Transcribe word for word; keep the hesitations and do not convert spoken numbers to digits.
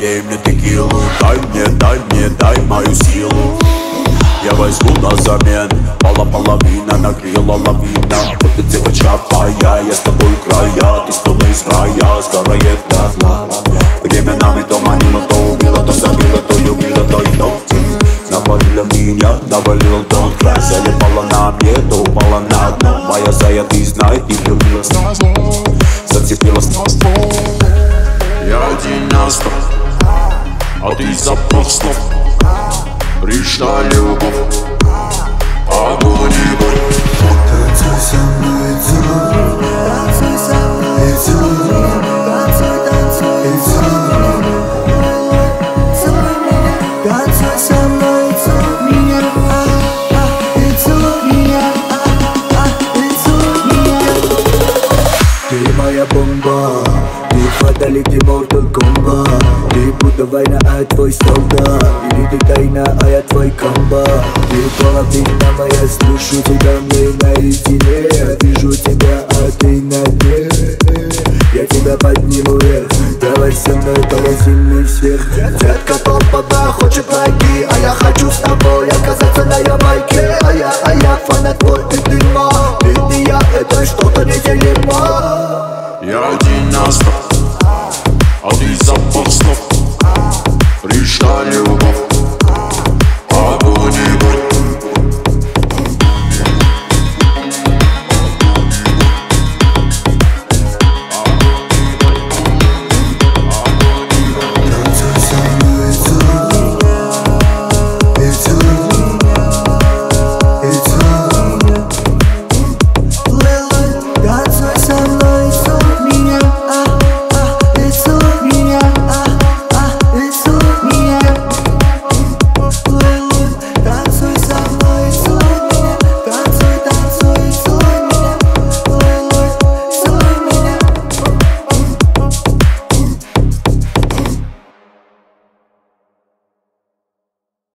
налей мне текилу. Дай мне, дай мне, дай мою силу. Я возьму на замену, пола половина, накрыла лавина. Вот ты девочка твоя, я с тобой края. Ты словно из рая, сгорает дотла. Время нами то манило, то убило, то забило, то любило, то и то. Навалила меня, навалил тот край. Залипала на мне, то упала на дно. Моя зая, ты знай, ты влюбилась на зло, зацепилась на зло. Я один на сто, а ты запах слов. Пришла любовь, огонь и боль. Танцуй со мной, танцуй, танцуй со мной, танцуй, танцуй, танцуй, танцуй со мной, целуй меня, и целуй меня, и целуй меня. Ты моя бомба, ты фаталити, ты Mortal Kombat. Ты будто война, а я твой солдат. Или ты тайна, а я твой комбат. Ты половина моя, слышу тебя мне.